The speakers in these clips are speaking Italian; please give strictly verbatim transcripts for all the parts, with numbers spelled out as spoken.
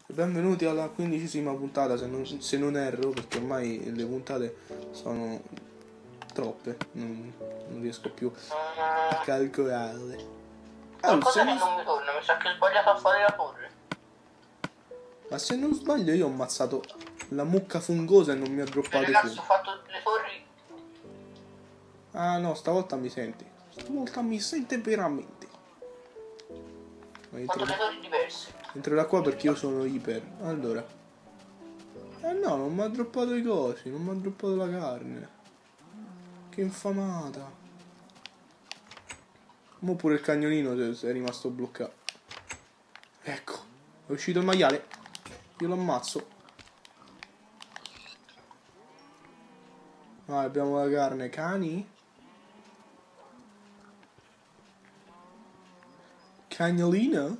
Benvenuti alla quindicesima puntata, se non, se non erro, perché ormai le puntate sono troppe, non, non riesco più a calcolarle. Qualcosa Allora, che non mi torna, mi sa che ho sbagliato a fare la torre. ma se non sbaglio io ho ammazzato la mucca fungosa e non mi ha droppato i Ragazzi, funghi. ho fatto le torri. Ah no, stavolta mi senti. Stavolta mi sente veramente. Ma Ho entro, fatto le torri diverse. entro da qua perché io sono iper. Allora. Eh no, non mi ha droppato i cosi, non mi ha droppato la carne. Che infamata. Mo pure il cagnolino si è rimasto bloccato. Ecco, è uscito il maiale. Io lo ammazzo. Ah, abbiamo la carne. Cani? Cagnolino?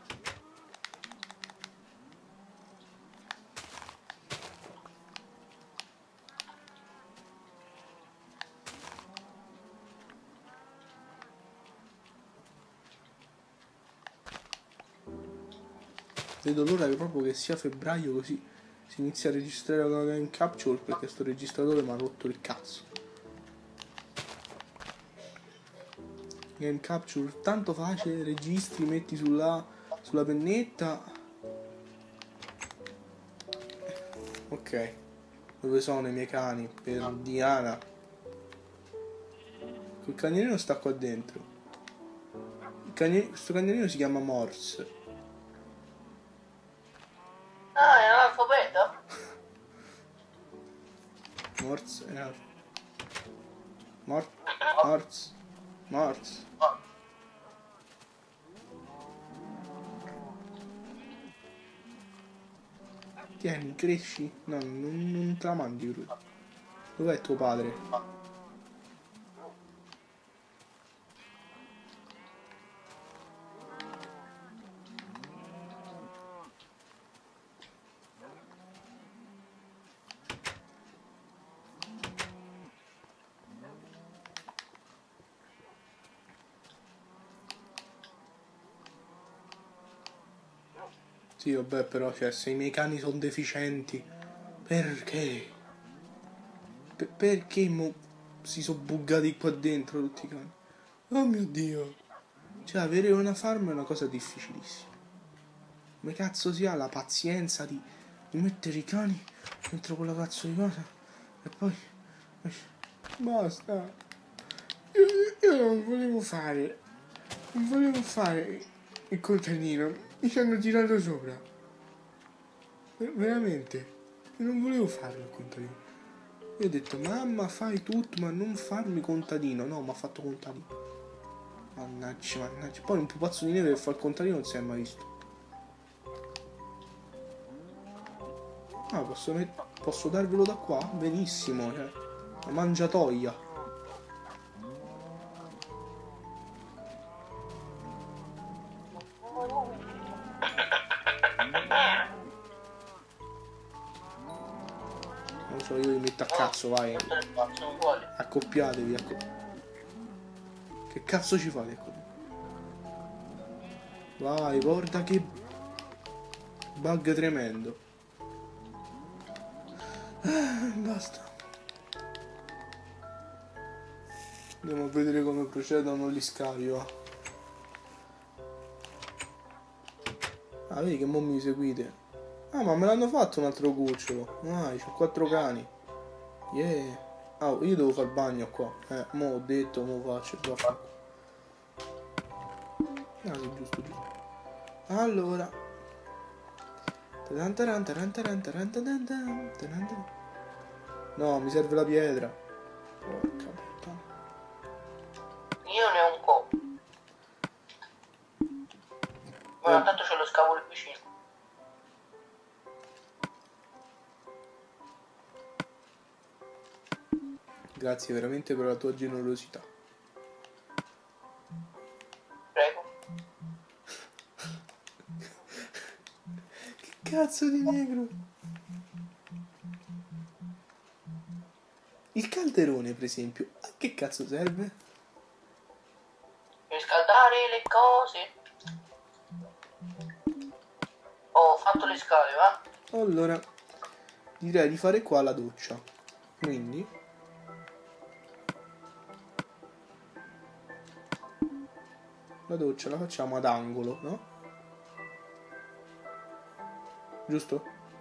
Vedo l'ora che proprio che sia febbraio così si inizia a registrare una game capture perché sto registratore mi ha rotto il cazzo. Game capture tanto facile, registri, metti sulla, sulla pennetta. Ok. Dove sono i miei cani? Per Diana. Quel cagnolino sta qua dentro. Il cagnolino, questo cagnolino si chiama Morse. Ah, è l'alfabeto? Morse è una... Mor... Morse. Morse. Tieni, cresci. No, non, non te la mangi lui. Dov'è tuo padre? Sì, vabbè, però, cioè, se i miei cani sono deficienti, perché? P- perché mo si sono buggati qua dentro tutti i cani? Oh mio Dio! Cioè, avere una farm è una cosa difficilissima. Come cazzo si ha la pazienza di, di mettere i cani dentro quella cazzo di cosa? E poi... Basta! Io, io non volevo fare... Non volevo fare il contadino. Mi ci hanno tirato sopra. Ver- veramente. Io non volevo farlo il contadino. Io ho detto, mamma fai tutto, ma non farmi contadino. No, mi ha fatto contadino. Mannaggia, mannaggia. Poi un pupazzo di neve che fa il contadino non si è mai visto. Ah, posso, met- posso darvelo da qua? Benissimo, cioè. La mangiatoia. Non so, io li metto a cazzo, vai. Tutto il spazio uguale. Accoppiatevi, acco... Che cazzo ci fate? Ecco. Vai, guarda che bug tremendo. Ah, basta. Andiamo a vedere come procedono gli scavi, va. Ah, vedi che mo mi seguite. Ah, ma me l'hanno fatto un altro cucciolo. Vai, c'ho quattro cani. Yeah. Ah, io devo fare il bagno qua. Eh, mo ho detto, mo faccio. Vaffanculo. Ah, sì, giusto, giusto. Allora. No, mi serve la pietra. Porca puttana. Io ne ho un po'. Ma Eh. tanto ce lo scavo il vicino. Grazie veramente per la tua generosità. Prego. Che cazzo di negro? Il calderone, per esempio, a che cazzo serve? Per scaldare le cose. Oh, fatto le scale, va? Allora, direi di fare qua la doccia. Quindi la doccia la facciamo ad angolo, no? Giusto?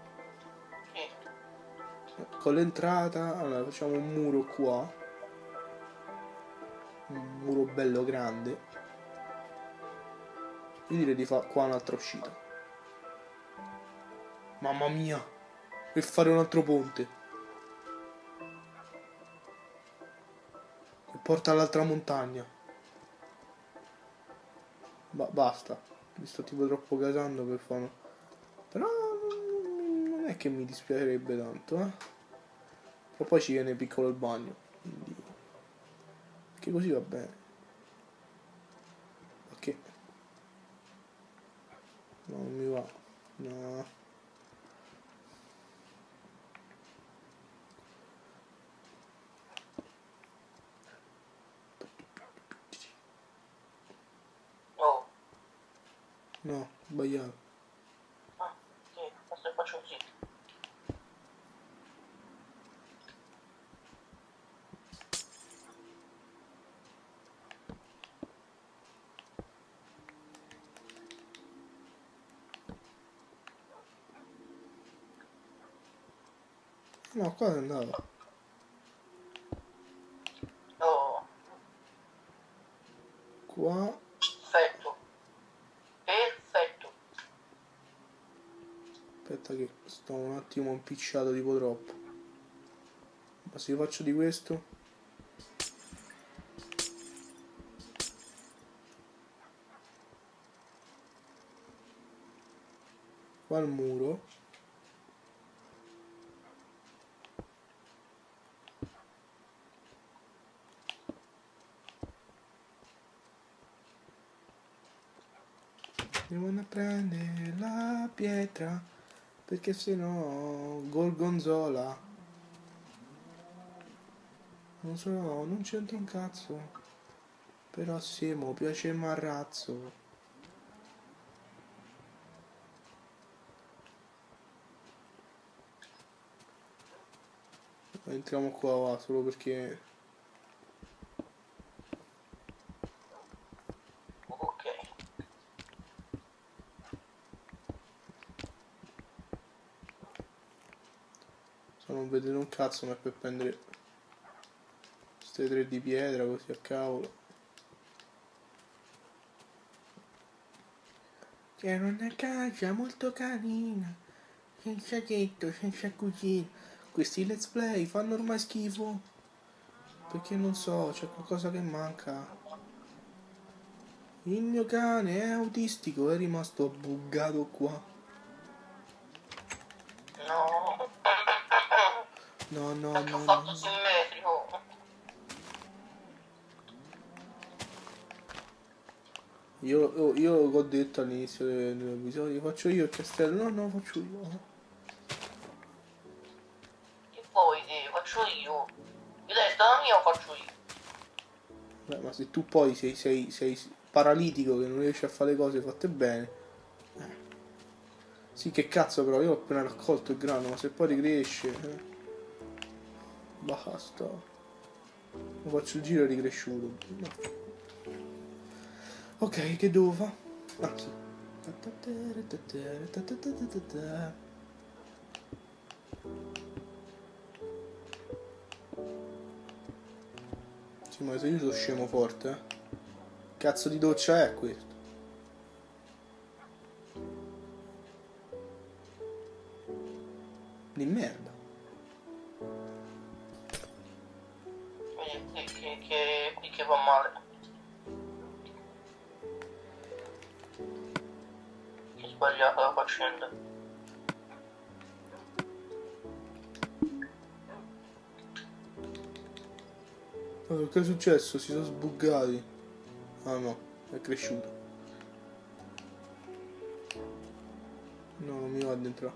Sì. Con l'entrata, allora facciamo un muro qua. Un muro bello grande. Io direi di fare qua un'altra uscita. Mamma mia! E fare un altro ponte. Che porta all'altra montagna. Ba- basta. Mi sto tipo troppo casando per fare. Però non è che mi dispiacerebbe tanto, eh. Però poi ci viene piccolo il bagno. Quindi. Che così va bene. Ok. No, non mi va. No. Oh. No, sbagliato. Ah, sì, adesso faccio così. No, qua è andava. Oh, Qua. perfetto. Perfetto. Aspetta che sto un attimo impicciato tipo troppo. Ma se io faccio di questo. Qua il muro. Devono prendere la pietra. Perché se no Gorgonzola. Non so, non c'entra un cazzo. Però sì, mo piace il marrazzo. Entriamo qua va, solo perché. Ok. Se non vedete un cazzo ma è per prendere queste tre di pietra così a cavolo. C'era una casa molto carina, senza tetto, senza cucina. Questi let's play fanno ormai schifo. Perché non so, c'è qualcosa che manca. Il mio cane è autistico, è rimasto buggato qua. No. No, no, Perché ho no, fatto no. simmetrico. Io, io, io ho detto all'inizio del- dell'episodio, faccio io il castello. No, no, faccio io. Che poi te, faccio io. Io sta la mia o faccio io? Beh, ma se tu poi sei, sei, sei paralitico che non riesci a fare le cose fatte bene. Eh. Sì, che cazzo però, io ho appena raccolto il grano, ma se poi ricresce. Eh. Basta. Lo faccio il giro e ricresciuto. No. Ok, che devo fare? Ah, sì. Sì, ma se io sono scemo forte, eh. Cazzo di doccia è questo? Di merda. Vedi qui che, che, qui che va male. Che sbagliata la faccenda. Allora, che è successo? Si sono sbuggati. Ah no, è cresciuto. No, non mi va dentro.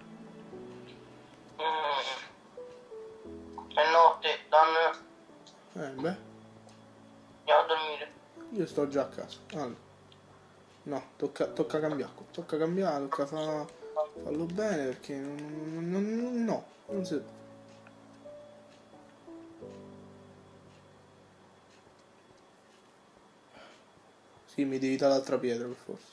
Mm. È notte, Dan, Eh, beh, andiamo a dormire. io sto già a casa. Allora, no, tocca, tocca cambiare. Tocca cambiare, tocca fare. Fallo bene perché non, non, non, no, non si... Sì, mi devi dare l'altra pietra per forza.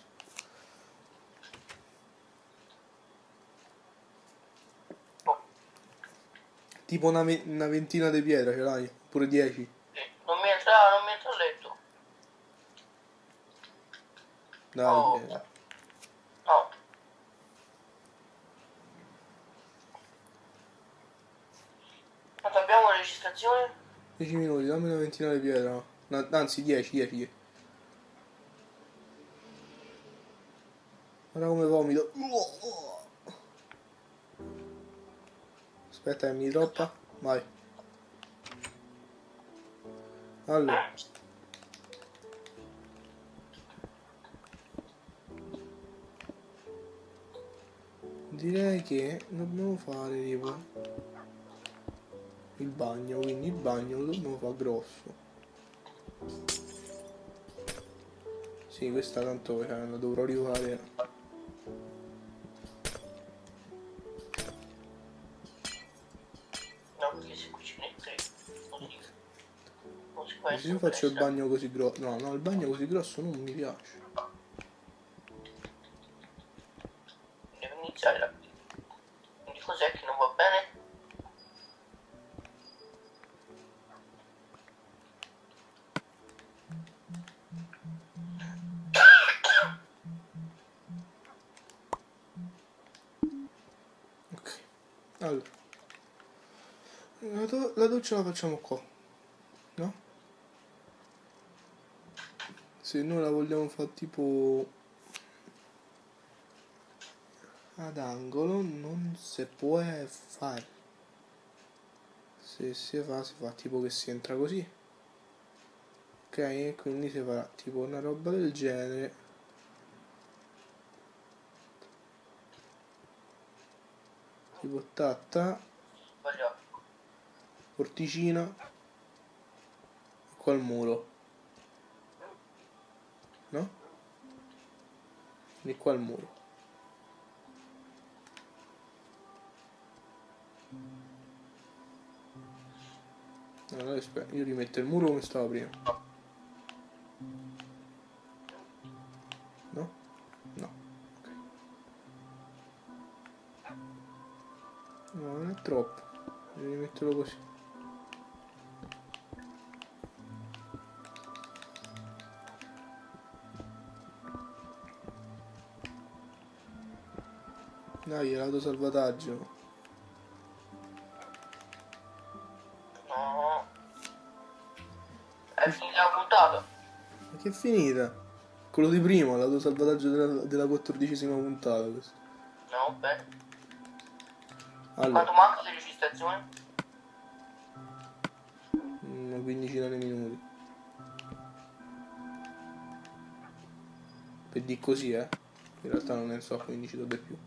Tipo una, ve una ventina di pietre ce l'hai? Pure dieci? Sì. Non mi entra, non mi entra a letto. Dai, Oh. eh. No. Quanto abbiamo la registrazione? dieci minuti, dammi una ventina di pietre. No, anzi, dieci, dieci. Guarda come vomito. Aspetta che mi troppa. Vai. Allora. Direi che dobbiamo fare tipo il bagno, quindi il bagno lo dobbiamo fare grosso. Sì, questa tanto cioè, la dovrò rifare. No, perché se qui ci metti così. Non si può E se io essere faccio il presto. bagno così grosso. No, no, il bagno così grosso non mi piace. Devo iniziare da qui. Quindi cos'è che non va bene? Ok. Allora. La, do la doccia la facciamo qua. No? Se noi la vogliamo fare tipo ad angolo non si può fare. Se si fa, si fa tipo che si entra così. Ok, e quindi si farà tipo una roba del genere. Tipo tatta, Sbagliato. porticina e qua il muro. No? Quindi qua il muro. Allora aspetta, io rimetto il muro come stava prima. No? No. Ok. No, non è troppo. Devo rimetterlo così. Dai, l'autosalvataggio. No. È finita la puntata. Ma che è finita? Quello di prima, l'autosalvataggio della, della quattordicesima puntata. Questo. No, bene. Allora, Quanto manca di registrazione? una quindicina di minuti. Per di così, eh. In realtà non ne so quindici o più.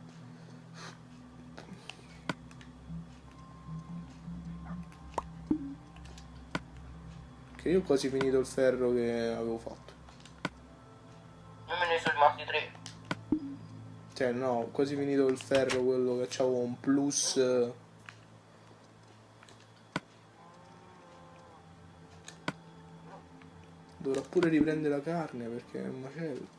Che io ho quasi finito il ferro che avevo fatto. Io me ne sono rimasti tre. Cioè, no, ho quasi finito il ferro, quello che c'avevo un plus. eh. Dovrò pure riprendere la carne perché è un macello.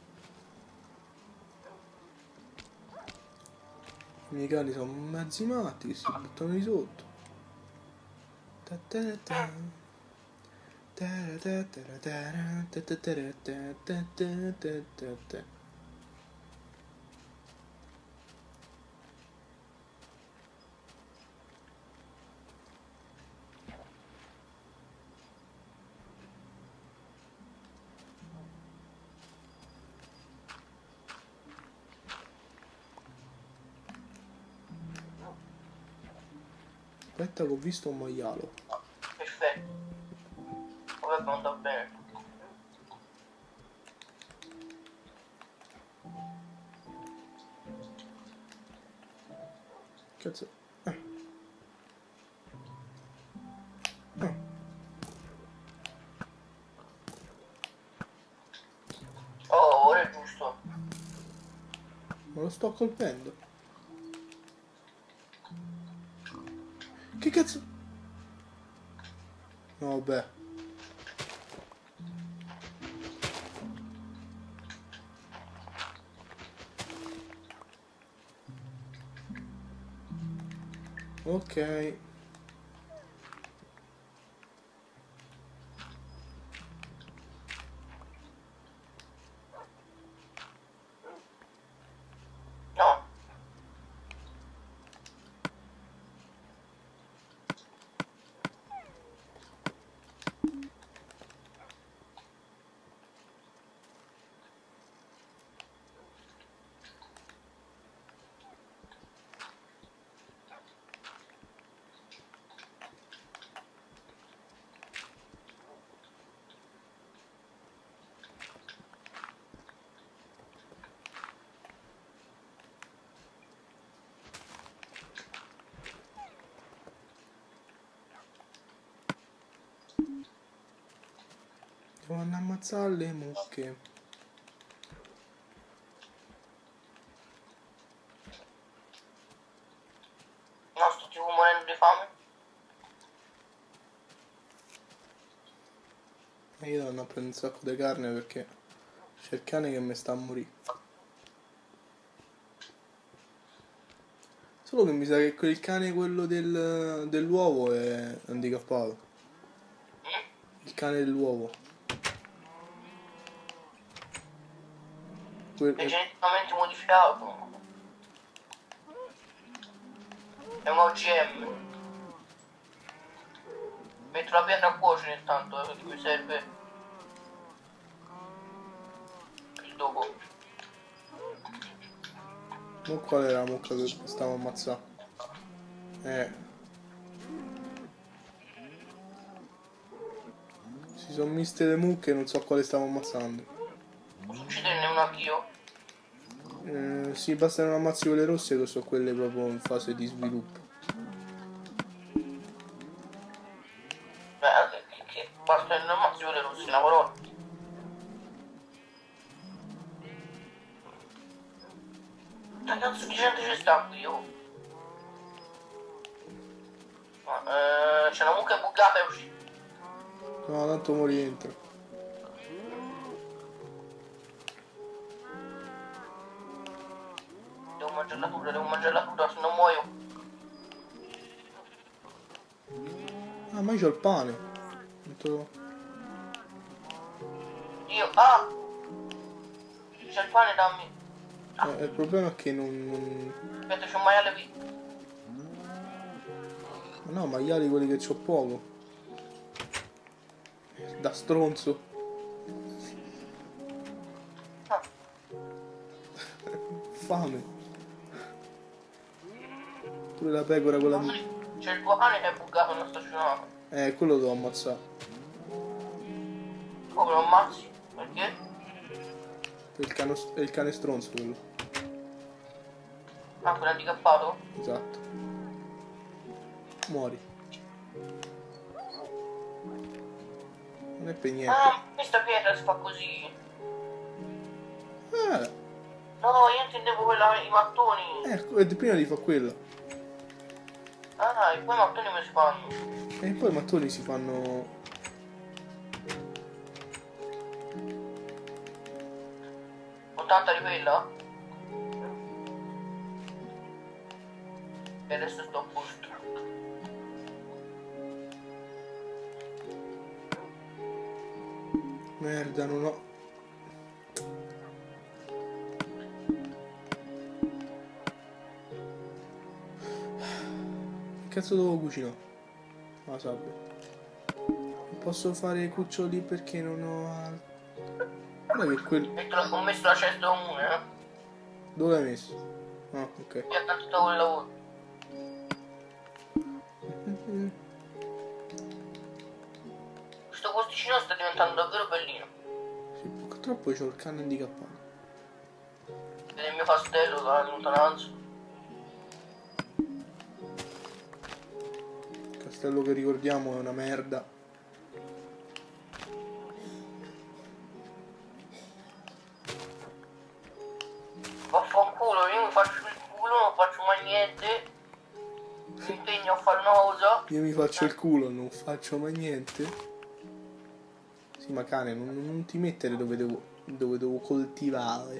I miei cani sono mezzi matti che si buttano di sotto. Ta ta ta. Ta ta ta ta ta ta ta ta ta ta ta ta ta. Aspetta che ho visto un maialo. Perfetto. Vabbè, non va bene. Cazzo. Eh. Ah. Oh, ora è giusto. Non lo sto colpendo. Che cazzo? No, vabbè. Ok. No. Devo andare a ammazzare le mucche. No, sto tipo morendo di fame. E io devo andare a prendere un sacco di carne perché c'è il cane che mi sta a morire. Solo che mi sa che quel cane, quello del, dell'uovo, è handicappato. Il cane dell'uovo. È Quel- geneticamente modificato. È un O G M. Metto la pietra a cuocere intanto, eh, perché mi serve il dopo. Ma qual era la mucca che stavo ammazzando? Eh. Si sono miste le mucche e non so quale stavo ammazzando. Posso ucciderne una anch'io? Eh, sì, basta che non ammazzi quelle rosse che sono quelle proprio in fase di sviluppo. Beh, che, che basta che non ammazzi quelle rosse, una parola. Che cazzo di gente ci sta qui, oh? Ma, eh, c'è una mucca buggata e uscita. No, tanto mo rientra. Devo mangiare la cruda, devo mangiare la cruda, se non muoio. Ah, ma io c'ho il pane. Tanto- Io, ah! C'è il pane, dammi. eh, il problema è che non... non... Aspetta, c'è un maiale qui. No, maiali quelli che c'ho poco. Da stronzo. Ah, Fame. Pure la pecora quella di... c'è il tuo cane che è buggato e non stazionato. Eh, quello devo ammazzare. Come lo ammazzi? Perché? È il, cano... è il cane stronzo quello. Ah, quello handicappato? Esatto. Muori. Non è per niente. Ah, questa pietra si fa così. Eh, No, io intendevo quella, i mattoni. ecco, e prima di fa quella. Ah, e poi i mattoni come si fanno? E poi i mattoni si fanno... ottanta di quella? E adesso sto a posto. Merda, non ho... Che cazzo devo cucinare? La sabbia. Non posso fare cuccioli perché non ho... al- Guarda che quel... Metto la- ho messo la cesta comune, eh? Dove l'hai messo? Ah, ok. E accanto a quel lavoro. Mm. Questo posticino sta diventando davvero bellino. Sì, purtroppo c'ho il cane handicappato. Vede il mio castello dalla lontananza. Il castello che ricordiamo è una merda. Vaffanculo, io mi niente. Mi impegno a fare una cosa. Io mi faccio il culo, non faccio mai niente. Sì, ma cane, non, non ti mettere dove devo, dove devo coltivare.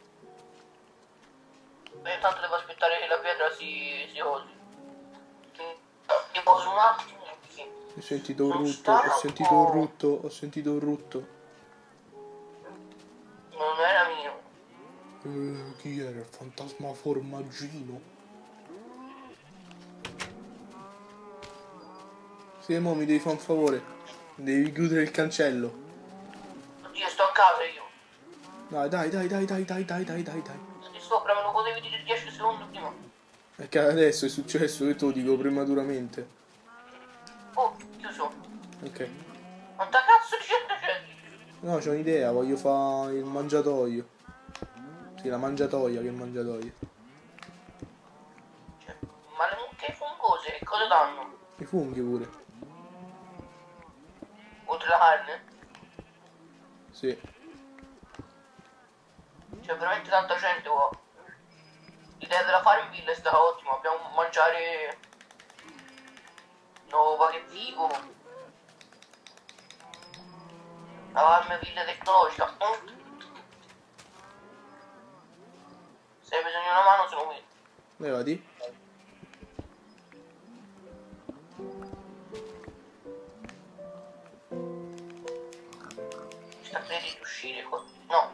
Beh, tanto devo aspettare che la pietra si, si osi. Tipo su un attimo. Sì. Ho sentito un Non rutto, sta ho sentito un po'. rutto, ho sentito un rutto. Non era mio. Eh, chi era il fantasma formaggino? Sì, mo mi devi fare un favore. Devi chiudere il cancello. Oddio, sto a casa io. Dai, dai, dai, dai, dai, dai, dai, dai, dai, dai. Di sopra me lo potevi dire dieci secondi prima. Perché adesso è successo che te lo dico prematuramente. Oh, chiuso. Ok. Quanta cazzo di gente c'è? No, c'ho un'idea, voglio fare il mangiatoio. Sì, la mangiatoia, che mangiatoia. Cioè, ma le mucche fungose che cosa danno? I funghi pure. Oltre la carne? Sì. C'è veramente tanta gente qua. L'idea della Farmville è stata ottima, abbiamo mangiare nuova che figo. La Farmville tecnologica. Mm. Se hai bisogno di una mano sono qui. Levati. Sta per riuscire qua. No.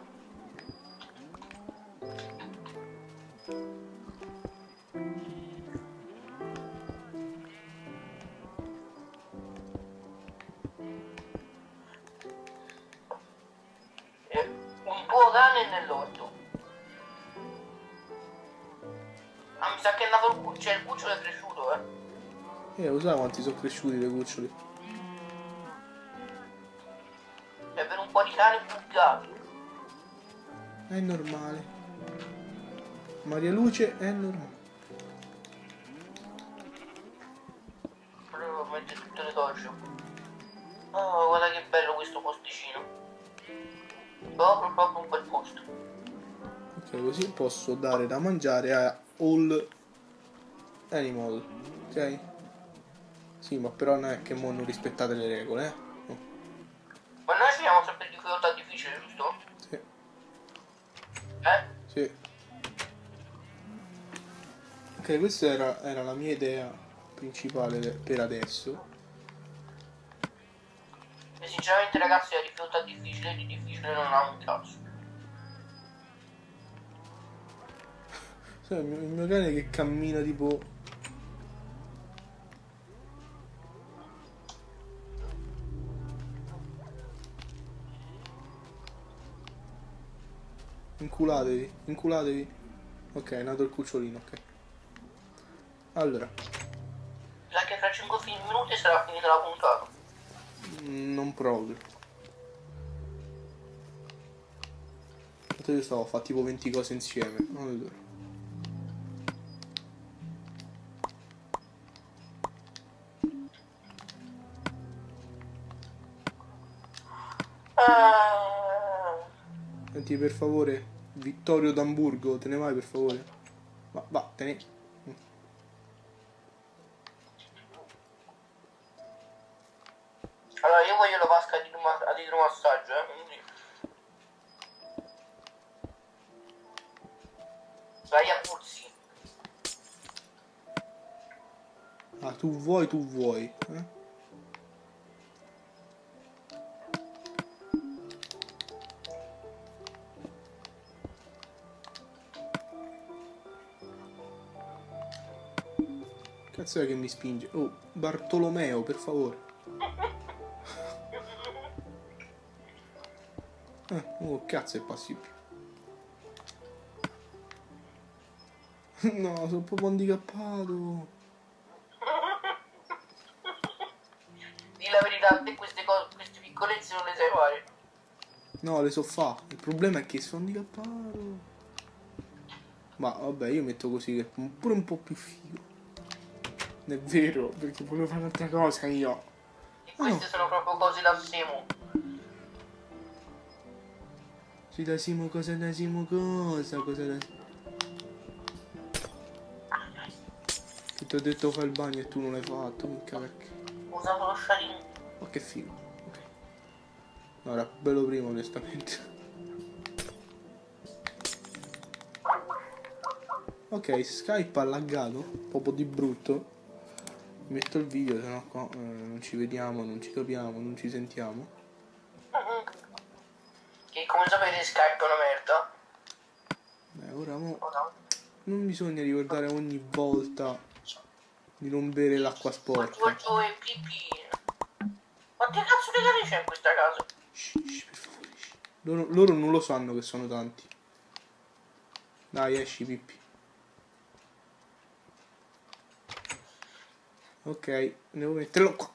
Eh, un po' cane nell'orto. Ah, mi sa che è nato il cucciolo, cioè il cucciolo è cresciuto, eh. Eh, lo sai quanti sono cresciuti dei cuccioli? Cioè per un po' di cane buggati. È normale. Maria Luce è normale. Però mette tutte le torce. Oh, guarda che bello questo posticino. Proprio, proprio un bel posto. Ok, così posso dare da mangiare a all animal. Ok? Sì, ma però non è che mo non rispettate le regole, eh? No. Ma noi scegliamo sempre difficoltà difficile, giusto? Sì. Eh? Sì. Ok, questa era, era la mia idea principale per adesso. E sinceramente ragazzi la difficoltà difficile di difficile non ha un cazzo. Sai, il mio, il mio cane che cammina tipo... Inculatevi, inculatevi. Ok, è nato il cucciolino, ok. Allora. Sa che fra cinque minuti sarà finita la puntata. Mm, non proprio. Io stavo a fare tipo venti cose insieme. Allora. Ah. Senti per favore, Vittorio d'Amburgo, te ne vai per favore? Va, va, te ne... Allora io voglio la vasca di idroma- ad idromassaggio, eh, quindi... Vai a puzzi. Ah, tu vuoi, tu vuoi, eh? Cazzo è che mi spinge? Oh, Bartolomeo, per favore. Eh, oh, cazzo è passibile. No, sono proprio handicappato. Di la verità, te queste cose, queste piccolezze non le sai fare. No, le so fa. Il problema è che sono handicappato. Ma vabbè, io metto così che è pure un po' più figo. Non è vero, perché volevo fare un'altra cosa io. E queste Oh. sono proprio cose da Simo. Sì, da Simo cosa, da Simo cosa, cosa da... Che ti ho detto fai il bagno e tu non l'hai fatto, mica perché. Ho usato lo scialino. Ma che figo. Ok. No, era bello prima, onestamente. Ok, Skype ha laggato, proprio di brutto. Metto il video, sennò qua eh, non ci vediamo, non ci capiamo, non ci sentiamo. Che come sapete Skype è una merda. Beh, ora mo O no? non bisogna ricordare ogni volta di non bere l'acqua sporca. Giorgio e pipì. Quante cazzo di cani c'è in questa casa? Shh, shh, per favore. Shh. Loro, loro non lo sanno che sono tanti. Dai, esci, Pippi. Ok, devo metterlo qua.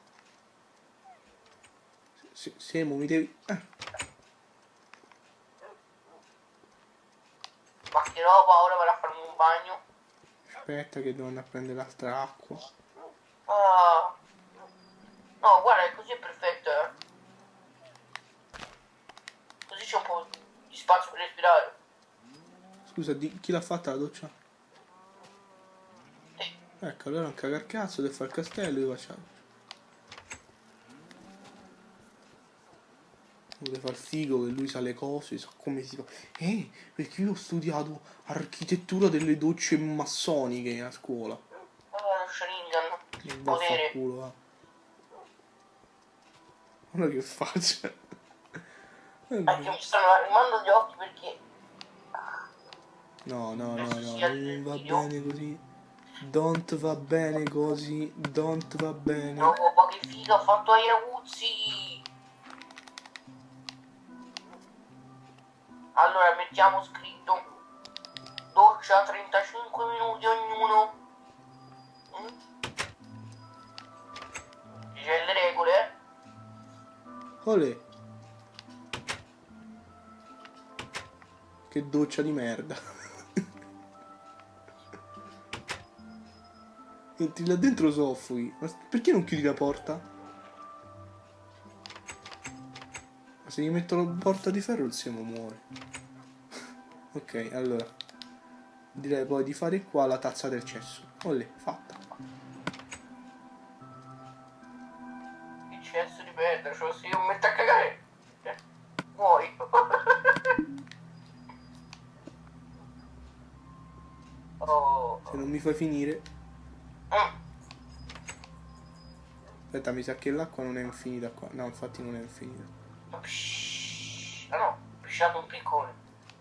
Se, Semo, mi devi... Eh. Ma che roba, ora vado a farmi un bagno. Aspetta che devo andare a prendere l'altra acqua. Ah. No, guarda, è così è perfetto, eh. Così c'è un po' di spazio per respirare. Scusa, di, chi l'ha fatta la doccia? Sì. Ecco, allora non cagar cazzo, deve fare il castello, io faccio. Deve far figo che lui sa le cose, sa come si fa. Eh, perché io ho studiato architettura delle docce massoniche a scuola. Ah, lo Sharingan. Non Il va a fa potere. culo, va. Guarda che faccia. Anche mi stanno lacrimando gli occhi perché... No, no, no, Adesso no, si alza non il va video. bene così. Don't va bene così. Don't va bene. No, ma che figa, ho fatto ai Raguzzi. Allora, mettiamo scritto doccia trentacinque minuti ognuno. Mm? C'è le regole, eh? Olè. Che doccia di merda. Entri là dentro soffochi. Ma perché non chiudi la porta? Ma se gli metto la porta di ferro il Semo muore. Ok, allora. Direi poi di fare qua la tazza del cesso. Olè, fatta. Che cesso di merda, cioè se io mi metto a cagare, eh, muori. Oh. Se non mi fai finire. Mm. Aspetta, mi sa che l'acqua non è infinita qua. No, infatti non è infinita. Psh. Ah no, ho pisciato un piccone.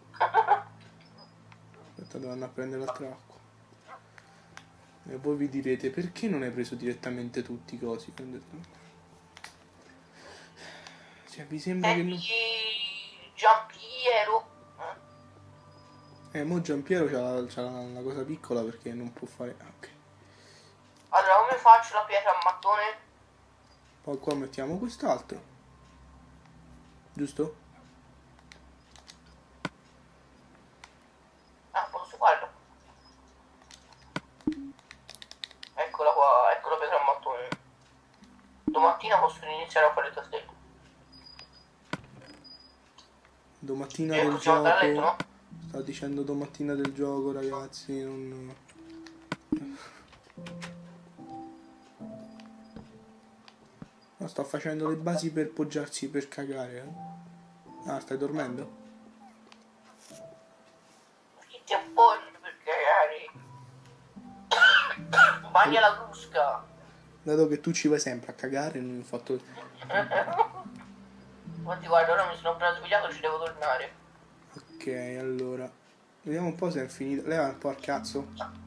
Aspetta, devo andare a prendere l'altra acqua. E voi vi direte, perché non hai preso direttamente tutti i cosi? Cioè, vi sembra che non... Senti, Giampiero. Eh, mo Giampiero c'ha, c'ha una cosa piccola perché non può fare... Ah, ok. Allora, come faccio la pietra a mattone? Poi qua mettiamo quest'altro. Giusto? Ah, posso farlo. Eccola qua, ecco la pietra a mattone. Domattina posso iniziare a fare il castello. Domattina E del possiamo andare a gioco... letto, no? Sta dicendo domattina del gioco, ragazzi, non... No, sto facendo le basi per poggiarsi per cagare. Eh. Ah, stai dormendo? Chi ti appoggi per cagare? Bagna la crusca. Dato che tu ci vai sempre a cagare, non ho fatto... Infatti guarda, ora mi sono appena svegliato, ci devo tornare. Ok, allora... Vediamo un po' se è finito. Leva un po' al cazzo.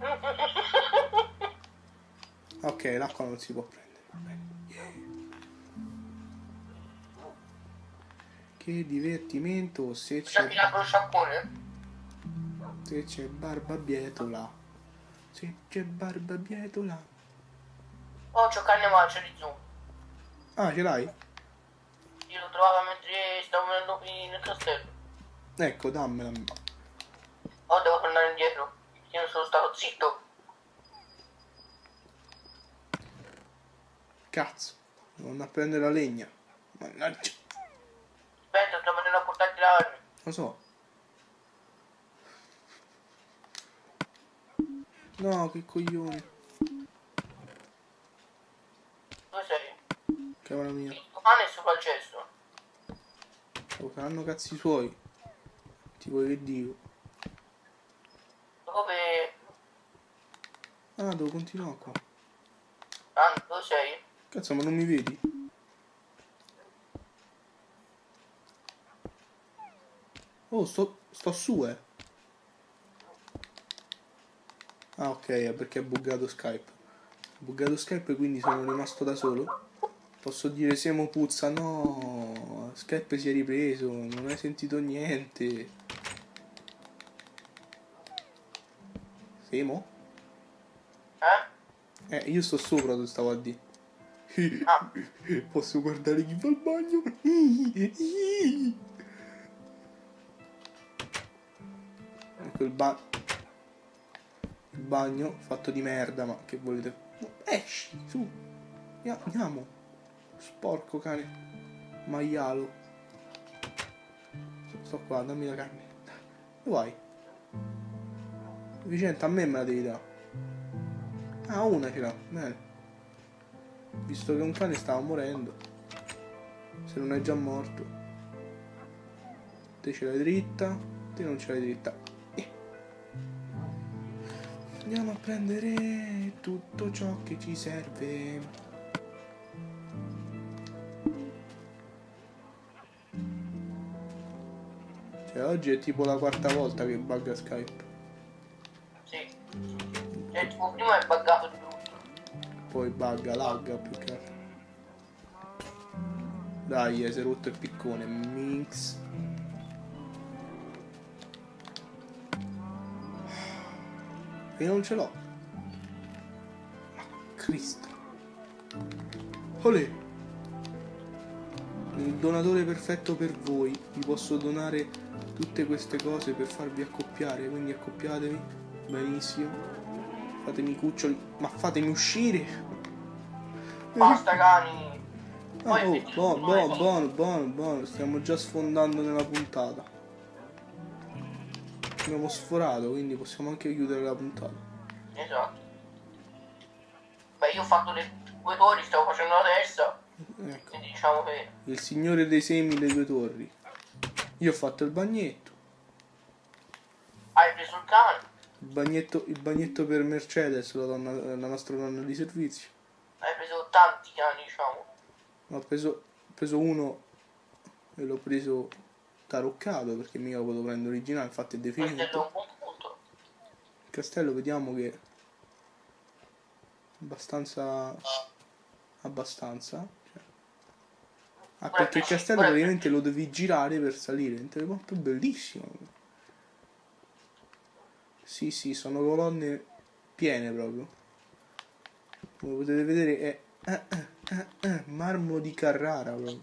Ok, l'acqua non si può prendere. Va bene. Yeah. Che divertimento se c'è... Senti l'altro sciacquone? Se c'è Barbabietola. Se c'è Barbabietola. Oh, c'ho carne marcia di zoom. Ah, ce l'hai? Io l'ho trovata mentre stavo venendo qui nel castello. Ecco, dammela. Oh, devo tornare indietro. Io non sono stato zitto. Cazzo. Devo andare a prendere la legna. Mannaggia. Aspetta, sto venendo a portarti le armi. Lo so. No, che coglione. camera mia. Il tuo cane è sopra il cesso. Oh, saranno cazzi suoi. Tipo che dico. Dove... Ah, devo continuare qua. Ah, dove sei? Cazzo, ma non mi vedi? Oh, sto, sto su, eh. Ah, ok, è perché è buggato Skype. Buggato Skype, quindi sono rimasto da solo. Posso dire Semo puzza, no, Skype si è ripreso, non hai sentito niente. Semo? Eh? Eh, io sto sopra, tu stavo a dire. Ah. Posso guardare chi fa il bagno? Ecco il, ba il bagno fatto di merda, ma che volete? Esci, su, andiamo. Sporco cane, maialo. Sto qua, dammi la carne. Dove vai? Vicente, a me me la devi dare. Ah, una ce l'ha, bene. Visto che un cane stava morendo, se non è già morto. Te ce l'hai dritta, te non ce l'hai dritta. Eh. Andiamo a prendere tutto ciò che ci serve. Cioè, oggi è tipo la quarta volta che bugga Skype. Sì. Cioè, tipo prima è buggato di brutto. Poi bugga, lagga più che altro. Dai, si è rotto il piccone. Minx. E non ce l'ho. Ma Cristo. Olè. Il donatore perfetto per voi. Vi posso donare tutte queste cose per farvi accoppiare. Quindi accoppiatevi. Benissimo. Fatemi cuccioli. Ma fatemi uscire. Basta cani. Ah, oh, buono, buono, buono, buono, buono. Stiamo già sfondando nella puntata. Abbiamo sforato, quindi possiamo anche chiudere la puntata. Esatto. Beh, io ho fatto le due torri, stavo facendo la terza. Ecco. Quindi diciamo che... Il signore dei semi, le due torri. Io ho fatto il bagnetto. Hai preso il cane? Il bagnetto, il bagnetto per Mercedes, la, donna, la nostra donna di servizio. Hai preso tanti cani, diciamo. Ho preso, ho preso uno e l'ho preso taroccato perché mica lo potevo prendere originale, infatti è definito. Questo è un buon punto. Il castello vediamo che abbastanza abbastanza cioè. Ah, perché il castello praticamente lo devi girare per salire, è proprio bellissimo. Sì, sì, sono colonne piene proprio, come potete vedere è eh, eh, eh, eh, marmo di Carrara proprio.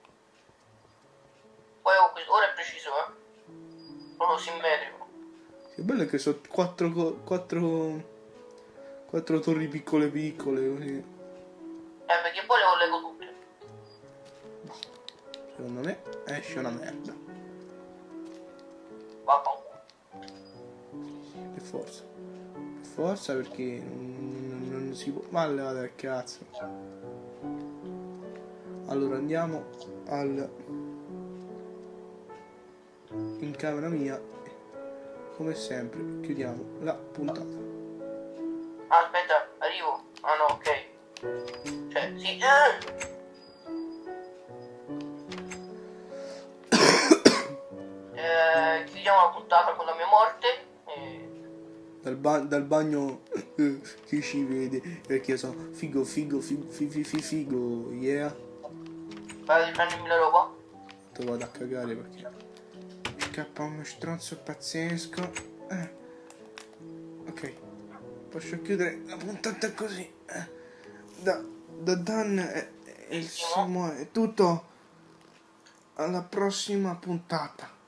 Poi ho questo, ora è preciso, eh. Proprio simmetrico. Sì, è bello che sono quattro, quattro, quattro torri piccole piccole così. Eh, perché poi le collego tutte. Secondo me esce una merda. Vaffanculo. Per forza. Per forza perché non, non, non si può. Ma levate al cazzo. Allora andiamo al in camera mia. Come sempre chiudiamo la puntata. Ah, aspetta, arrivo. Ah no, ok. Cioè, sì. Eh. Eh, chiudiamo la puntata con la mia morte. E... Dal, ba dal bagno eh, chi ci vede? Perché io sono figo figo figo figo figo, figo yeah. Vai a prendermi la roba. Te vado a cagare perché scappa uno stronzo pazzesco. Eh. Ok, posso chiudere la puntata così. Eh. Da, da Dan e, e il Simo è tutto. Alla prossima puntata.